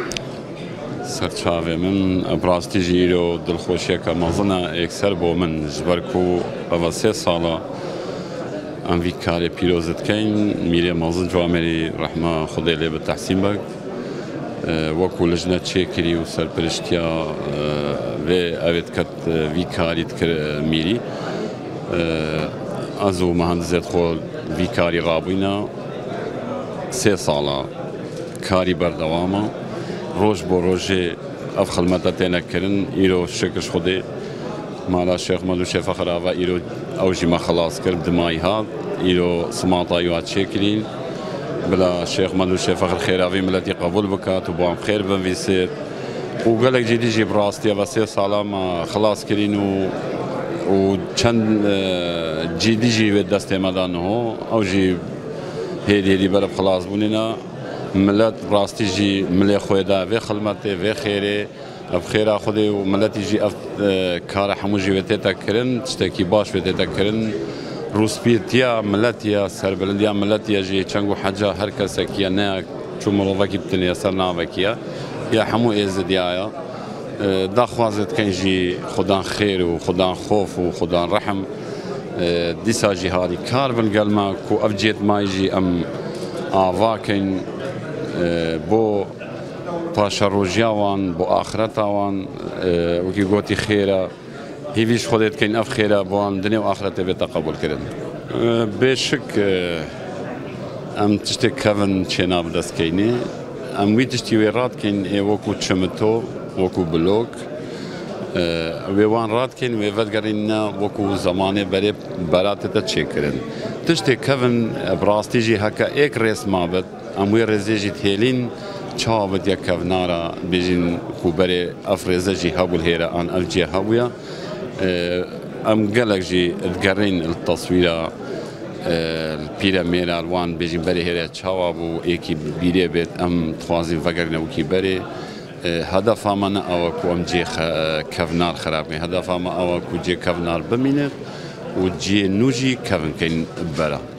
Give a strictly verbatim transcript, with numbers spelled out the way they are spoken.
سەرچاوێ من ئەبڕاستی ژیرۆ دڵخۆشیەکە مەزنە ئێکسەر بۆ من ژبەرک و ئەوە سێ ساڵە ئەم وی کارێ پیرۆزت کەین میرێ مەزن جوامێری ڕەحمە خودێ لێ بە تەحسین بەک وەکو لەژنە چێکری و سەرپرشتیا وێ ئەوێت کەت وی کاریت کرد میری ئەز و مەهەندزێت خۆ وی کاری ڕابووینە سێ ساڵە کاری بەردەوامە ڕۆژ بۆ ڕۆژێ ئەف خەلمەتە تێنەکردن ئیرۆ شکش خودێ مالا شێخ مەلو شێفە خراوە ئیرۆ ئەوژی مە خلاص کرد دمای هات ئیرۆ سماتایی وات چێکرین بلا شێخ مەلو شێفەخر خێراوی ملەتی قبول بکات و بۆم خێر بنویسێت و گەلێک جدیژی بڕاستیە بە سێ ساڵامە خلاص کرین و و چەند جدیژی وێت دەستێمەدانەوە ئەوژی هێدێری بەرەب خلاص بوونینە ملت ڕاستیژی ملێ خۆیدا وێ خەلمەتێ وێ خێرێ ئەف خێرا خودێ و ملەتیژی ئەف کارە هەمووژی وێتێتەکردن شتێکی باش وێتێتەکردن ڕووسپیتیا ملەتیە سەربلندیا ملەتیەژی چەنگ و حەجا هەر کەسێکیە نەیە چوو مرۆڤەکی بتنێ سەر ناوێکیە یا هەموو ئێزدیایە داخوازت کەنژی خوددان خێر و خوددان خۆف و خوددان ڕەحم دیساژی هاتی کار بن گەلمە و ئەف جێت مایژی ئەم ئاواکەین بۆ پاشە ڕۆژیاوان بۆ ئاخرەتاوان وەکی گۆتی خێرە هیویش خودێت کەین ئەف خێرە بۆوان دنێ و ئاخرەتە بێتە قبولکردن بێشک ئەم تشتێک کەڤن چێنا بدەستکەینێ ئەم وی تشتی وێ ڕاتکەین ئێ وەکو چمتۆ وەکو بلۆک وێوان ڕاتکەین وێ ڤەدگەڕینە وەکو زەمانێ بەرێ بەراتێتە چێکردن تشتێک کەڤن بڕاستیژی هەکە ئێک ڕێس مابێت ئەم وێ ڕێزێژی تێلین چاوت یەک کەڤنارە بێژین کوبەرێ ئەف ڕێزەژی هەبوو هێرە ئان ئەف جێ هەبووە ئەم گەلێکژی دگەڕین تەسویرە پیرە مێراوان بێژین بەرێ هێرە چاوا بوو ئێکی بیرێ بێت ئەم توازی ڤەگەرنەوەکی بەرێ هەدەفامە نە ئەوە کو ئەم جێ کەڤنار خراپێ هەدەفامە ئەوە کو جێ کەڤنار بمینێت و جێ نوژی کەڤنکەین بەرە